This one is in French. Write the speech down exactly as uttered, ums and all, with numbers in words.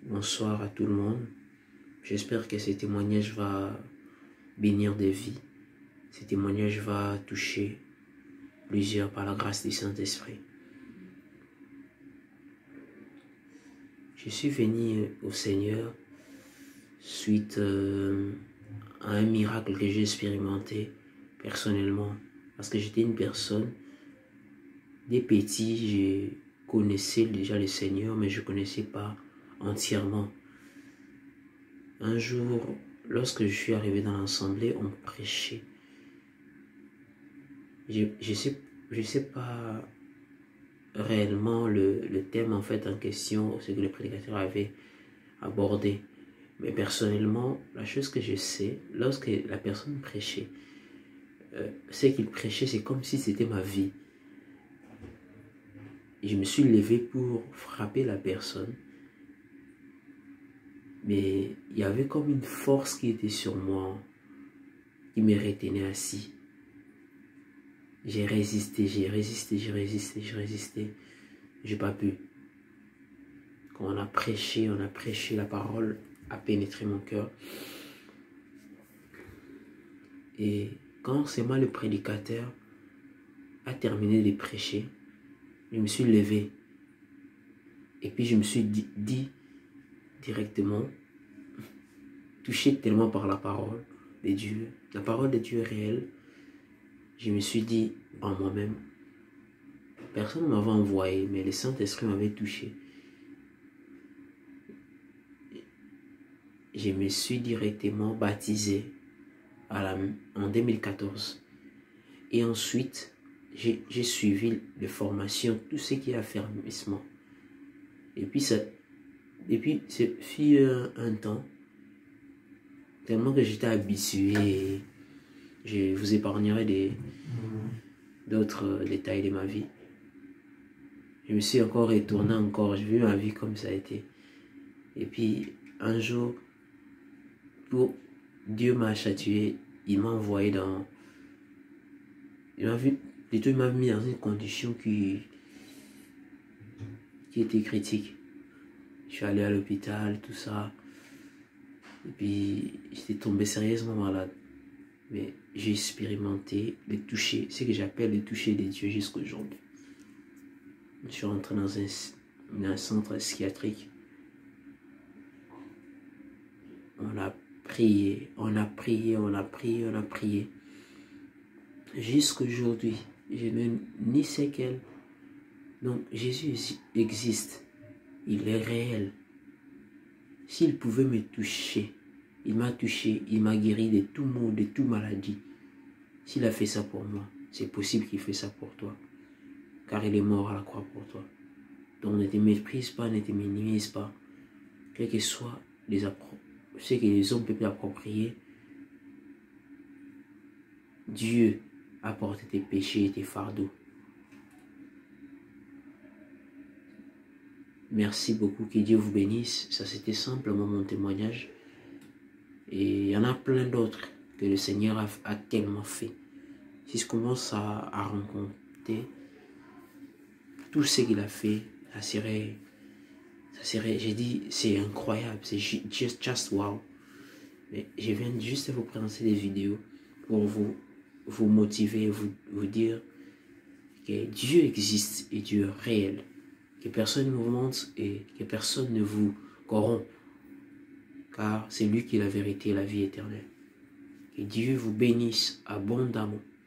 Bonsoir à tout le monde. J'espère que ce témoignage va bénir des vies. Ce témoignage va toucher plusieurs par la grâce du Saint-Esprit. Je suis venu au Seigneur suite euh, à un miracle que j'ai expérimenté personnellement. Parce que j'étais une personne, dès petit, je connaissais déjà le Seigneur, mais je ne connaissais pas entièrement. Un jour, lorsque je suis arrivé dans l'assemblée, on prêchait. Je ne sais, je sais pas réellement le, le thème en fait en question, ce que le prédicateur avait abordé. Mais personnellement, la chose que je sais, lorsque la personne prêchait, euh, ce qu'il prêchait, c'est comme si c'était ma vie. Je me suis levé pour frapper la personne. Mais il y avait comme une force qui était sur moi, qui me retenait assis. J'ai résisté, j'ai résisté, j'ai résisté, j'ai résisté. J'ai pas pu. Quand on a prêché, on a prêché, la parole a pénétré mon cœur. Et quand c'est moi le prédicateur a terminé de prêcher, je me suis levé. Et puis je me suis dit, dit directement, touché tellement par la parole de Dieu, la parole de Dieu est réelle, je me suis dit en moi-même, personne ne m'avait envoyé, mais le Saint-Esprit m'avait touché. Je me suis directement baptisé à la, en deux mille quatorze. Et ensuite, j'ai suivi les formations, tout ce qui est affermissement. Et puis, ça, et puis, ça fut un, un temps, tellement que j'étais habitué, je vous épargnerai d'autres détails de ma vie. Je me suis encore retourné encore, j'ai vu ma vie comme ça a été. Et puis, un jour, pour Dieu m'a châtié, il m'a envoyé dans... Il m'a vu, plutôt il m'a mis dans une condition qui, qui était critique. Je suis allé à l'hôpital, tout ça. Et puis, j'étais tombé sérieusement malade. Mais j'ai expérimenté le toucher, ce que j'appelle le toucher des dieux jusqu'aujourd'hui. Je suis rentré dans un, dans un centre psychiatrique. On a prié, on a prié, on a prié, on a prié. Jusqu'aujourd'hui, je n'ai ni séquelles. Donc, Jésus existe. Il est réel. S'il pouvait me toucher, il m'a touché, il m'a guéri de tout maux, de toute maladie. S'il a fait ça pour moi, c'est possible qu'il fait ça pour toi. Car il est mort à la croix pour toi. Donc ne te méprise pas, ne te minimise pas. Quel que soit les ce que les hommes peuvent approprier, Dieu a porté tes péchés et tes fardeaux. Merci beaucoup, que Dieu vous bénisse. Ça, c'était simplement mon témoignage. Et il y en a plein d'autres que le Seigneur a, a tellement fait. Si je commence à, à rencontrer tout ce qu'il a fait, ça serait, ça serait, j'ai dit, c'est incroyable, c'est just, just wow. Mais je viens juste vous présenter des vidéos pour vous, vous motiver, vous, vous dire que Dieu existe et Dieu est réel. Que personne ne vous mente et que personne ne vous corrompt. Car c'est lui qui est la vérité et la vie éternelle. Que Dieu vous bénisse abondamment.